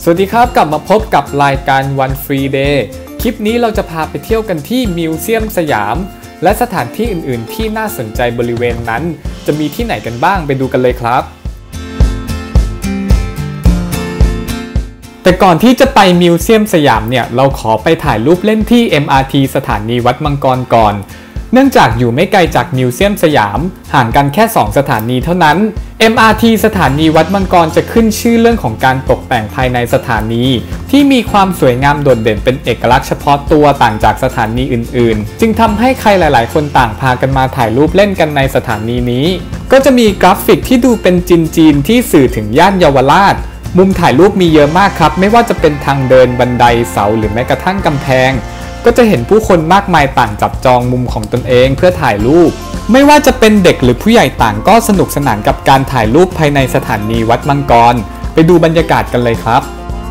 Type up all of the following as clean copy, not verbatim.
สวัสดีครับกลับมาพบกับรายการ One Free Day คลิปนี้เราจะพาไปเที่ยวกันที่มิวเซียมสยามและสถานที่อื่นๆที่น่าสนใจบริเวณนั้นจะมีที่ไหนกันบ้างไปดูกันเลยครับแต่ก่อนที่จะไปมิวเซียมสยามเนี่ยเราขอไปถ่ายรูปเล่นที่ MRT สถานีวัดมังกรก่อนเนื่องจากอยู่ไม่ไกลจากมิวเซียมสยามห่างกันแค่2สถานีเท่านั้น MRT สถานีวัดมังกรจะขึ้นชื่อเรื่องของการตกแต่งภายในสถานีที่มีความสวยงามโดดเด่นเป็นเอกลักษณ์เฉพาะตัวต่างจากสถานีอื่นๆจึงทำให้ใครหลายๆคนต่างพากันมาถ่ายรูปเล่นกันในสถานีนี้ก็จะมีกราฟิกที่ดูเป็นจีนๆที่สื่อถึงย่านเยาวราชมุมถ่ายรูปมีเยอะมากครับไม่ว่าจะเป็นทางเดินบันไดเสาหรือแม้กระทั่งกำแพงก็จะเห็นผู้คนมากมายต่างจับจองมุมของตนเองเพื่อถ่ายรูปไม่ว่าจะเป็นเด็กหรือผู้ใหญ่ต่างก็สนุกสนานกับการถ่ายรูปภายในสถานีวัดมังกรไปดูบรรยากาศกันเลยครับ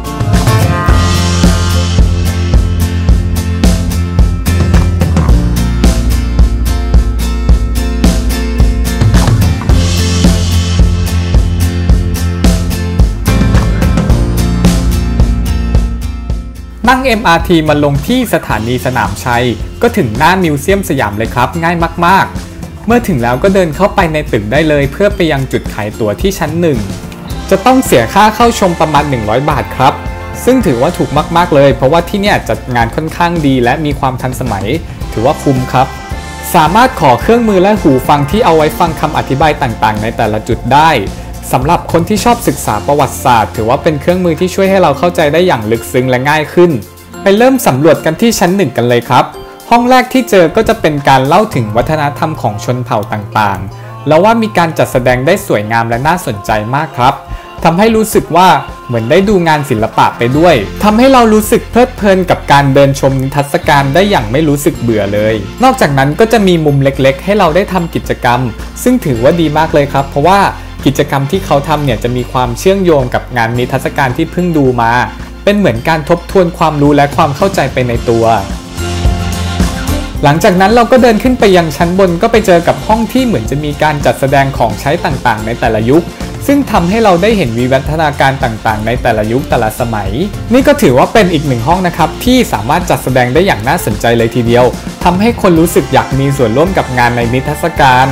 นั่ง MRT มาลงที่สถานีสนามชัยก็ถึงหน้ามิวเซียมสยามเลยครับง่ายมากๆเมื่อถึงแล้วก็เดินเข้าไปในตึกได้เลยเพื่อไปยังจุดขายตั๋วที่ชั้น1จะต้องเสียค่าเข้าชมประมาณ100 บาทครับซึ่งถือว่าถูกมากๆเลยเพราะว่าที่นี่จัดงานค่อนข้างดีและมีความทันสมัยถือว่าคุ้มครับสามารถขอเครื่องมือและหูฟังที่เอาไว้ฟังคำอธิบายต่างๆในแต่ละจุดได้สำหรับคนที่ชอบศึกษาประวัติศาสตร์ถือว่าเป็นเครื่องมือที่ช่วยให้เราเข้าใจได้อย่างลึกซึ้งและง่ายขึ้นไปเริ่มสำรวจกันที่ชั้น1กันเลยครับห้องแรกที่เจอก็จะเป็นการเล่าถึงวัฒนธรรมของชนเผ่าต่างๆแล้วว่ามีการจัดแสดงได้สวยงามและน่าสนใจมากครับทำให้รู้สึกว่าเหมือนได้ดูงานศิลปะไปด้วยทำให้เรารู้สึกเพลิดเพลินกับการเดินชมนิทรรศการได้อย่างไม่รู้สึกเบื่อเลยนอกจากนั้นก็จะมีมุมเล็กๆให้เราได้ทำกิจกรรมซึ่งถือว่าดีมากเลยครับเพราะว่ากิจกรรมที่เขาทำเนี่ยจะมีความเชื่อมโยงกับงานนิทรรศการที่เพิ่งดูมาเป็นเหมือนการทบทวนความรู้และความเข้าใจไปในตัวหลังจากนั้นเราก็เดินขึ้นไปยังชั้นบนก็ไปเจอกับห้องที่เหมือนจะมีการจัดแสดงของใช้ต่างๆในแต่ละยุคซึ่งทำให้เราได้เห็นวิวัฒนาการต่างๆในแต่ละยุคแต่ละสมัยนี่ก็ถือว่าเป็นอีกหนึ่งห้องนะครับที่สามารถจัดแสดงได้อย่างน่าสนใจเลยทีเดียวทำให้คนรู้สึกอยากมีส่วนร่วมกับงานในนิทรรศการ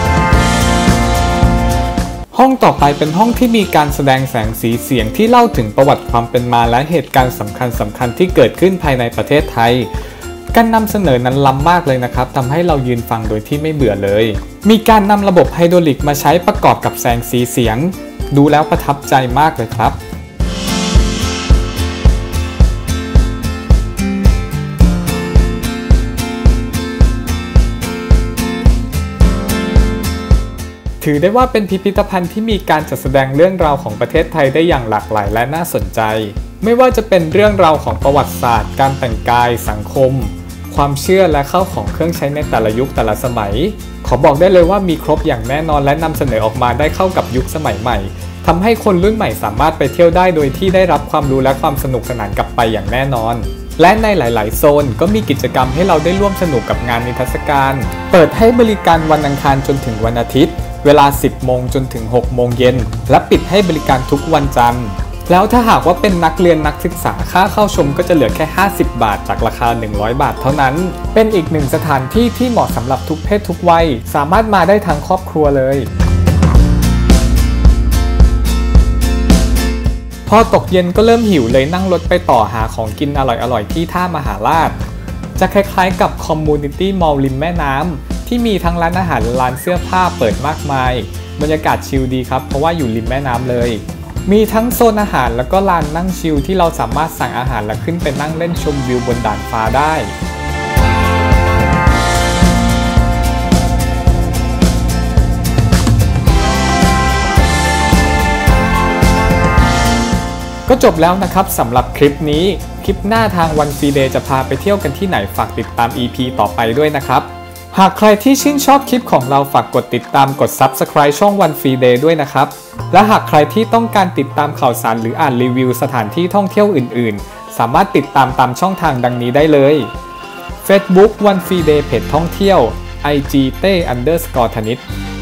ห้องต่อไปเป็นห้องที่มีการแสดงแสงสีเสียงที่เล่าถึงประวัติความเป็นมาและเหตุการณ์สำคัญที่เกิดขึ้นภายในประเทศไทยการนำเสนอนั้นล้ำมากเลยนะครับทำให้เรายืนฟังโดยที่ไม่เบื่อเลยมีการนำระบบไฮดรอลิกมาใช้ประกอบกับแสงสีเสียงดูแล้วประทับใจมากเลยครับถือได้ว่าเป็นพิพิธภัณฑ์ที่มีการจัดแสดงเรื่องราวของประเทศไทยได้อย่างหลากหลายและน่าสนใจไม่ว่าจะเป็นเรื่องราวของประวัติศาสตร์การแต่งกายสังคมความเชื่อและเข้าของเครื่องใช้ในแต่ละยุคแต่ละสมัยขอบอกได้เลยว่ามีครบอย่างแน่นอนและนำเสนอออกมาได้เข้ากับยุคสมัยใหม่ทำให้คนรุ่นใหม่สามารถไปเที่ยวได้โดยที่ได้รับความรู้และความสนุกสนานกลับไปอย่างแน่นอนและในหลายๆโซนก็มีกิจกรรมให้เราได้ร่วมสนุกกับงานนิทรรศการเปิดให้บริการวันอังคารจนถึงวันอาทิตย์เวลา 10 โมงจนถึง 6 โมงเย็นและปิดให้บริการทุกวันจันทร์แล้วถ้าหากว่าเป็นนักเรียนนักศึกษาค่าเข้าชมก็จะเหลือแค่50 บาทจากราคา100 บาทเท่านั้นเป็นอีกหนึ่งสถานที่ที่เหมาะสำหรับทุกเพศทุกวัยสามารถมาได้ทั้งครอบครัวเลยพอตกเย็นก็เริ่มหิวเลยนั่งรถไปต่อหาของกินอร่อยๆที่ท่ามหาราชจะคล้ายๆกับคอมมูนิตี้มอลล์ริมแม่น้ำที่มีทั้งร้านอาหารร้านเสื้อผ้าเปิดมากมายบรรยากาศชิลดีครับเพราะว่าอยู่ริมแม่น้ำเลยมีทั้งโซนอาหารแล้วก็ลานนั่งชิลที่เราสามารถสั่งอาหารและขึ้นไปนั่งเล่นชมวิวบนด่านฟ้าได้ก็จบแล้วนะครับสำหรับคลิปนี้คลิปหน้าทาง One Free Day จะพาไปเที่ยวกันที่ไหนฝากติดตาม EP ต่อไปด้วยนะครับหากใครที่ชื่นชอบคลิปของเราฝากกดติดตามกด Subscribe ช่อง One Free Day ด้วยนะครับและหากใครที่ต้องการติดตามข่าวสารหรืออ่านรีวิวสถานที่ท่องเที่ยวอื่นๆสามารถติดตามช่องทางดังนี้ได้เลย Facebook One Free Day เพจท่องเที่ยว IG _ธนิต